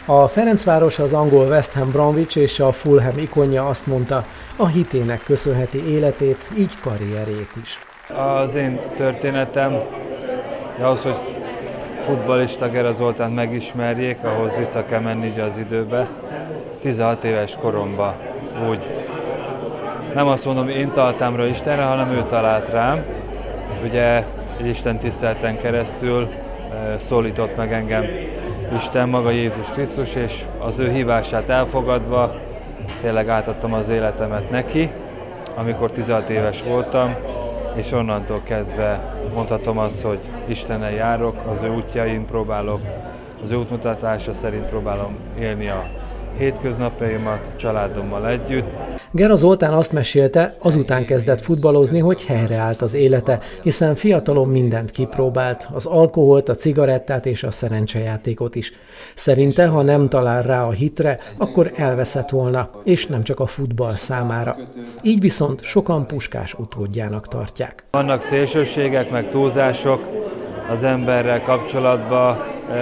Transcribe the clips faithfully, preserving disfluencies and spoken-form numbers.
A Ferencváros, az angol West Ham Bromwich és a Fulham ikonja azt mondta, a hitének köszönheti életét, így karrierjét is. Az én történetem, ahhoz, hogy futballista Gera Zoltánt megismerjék, ahhoz vissza kell menni az időbe. tizenhat éves koromban úgy. Nem azt mondom, én találtam rá Istenre, hanem ő talált rám. Ugye egy Isten tiszteleten keresztül szólított meg engem Isten, maga Jézus Krisztus, és az ő hívását elfogadva tényleg átadtam az életemet neki, amikor tizenhat éves voltam, és onnantól kezdve mondhatom azt, hogy Istennel járok, az ő útjain próbálok, az ő útmutatása szerint próbálom élni a hétköznapjaimat családommal együtt. Gera Zoltán azt mesélte, azután kezdett futballozni, hogy helyreállt az élete, hiszen fiatalon mindent kipróbált, az alkoholt, a cigarettát és a szerencsejátékot is. Szerinte, ha nem talál rá a hitre, akkor elveszett volna, és nem csak a futball számára. Így viszont sokan Puskás utódjának tartják. Vannak szélsőségek, meg túlzások az emberrel kapcsolatban,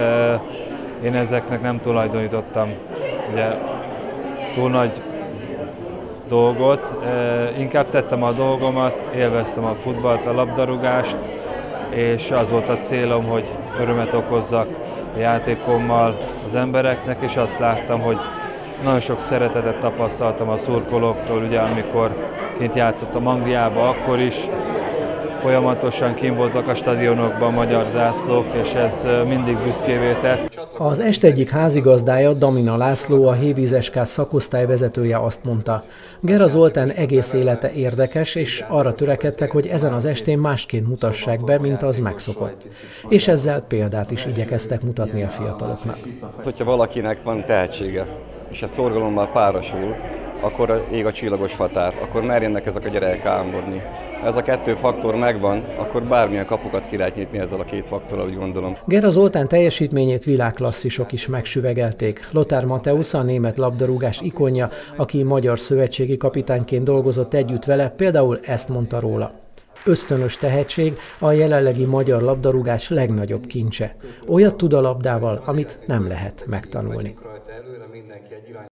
én ezeknek nem tulajdonítottam ugye túl nagy dolgot, inkább tettem a dolgomat, élveztem a futballt, a labdarúgást, és az volt a célom, hogy örömet okozzak a játékommal az embereknek, és azt láttam, hogy nagyon sok szeretetet tapasztaltam a szurkolóktól, ugye amikor kint játszottam Angliába, akkor is folyamatosan kint voltak a stadionokban magyar zászlók, és ez mindig büszkévé tett. Az est egyik házigazdája, Damina László, a Hévíz es ká szakosztály vezetője azt mondta, Gera Zoltán egész élete érdekes, és arra törekedtek, hogy ezen az estén másként mutassák be, mint az megszokott. És ezzel példát is igyekeztek mutatni a fiataloknak. Hogyha valakinek van tehetsége, és a szorgalommal párosul, akkor ég a csillagos határ, akkor merjenek ezek a gyerekek álmodni. Ha ez a kettő faktor megvan, akkor bármilyen kapukat ki lehet nyitni ezzel a két faktorral, úgy gondolom. Gera Zoltán teljesítményét világklasszisok is megsüvegelték. Lothar Matthäus, a német labdarúgás ikonja, aki magyar szövetségi kapitányként dolgozott együtt vele, például ezt mondta róla. Ösztönös tehetség a jelenlegi magyar labdarúgás legnagyobb kincse. Olyat tud a labdával, amit nem lehet megtanulni.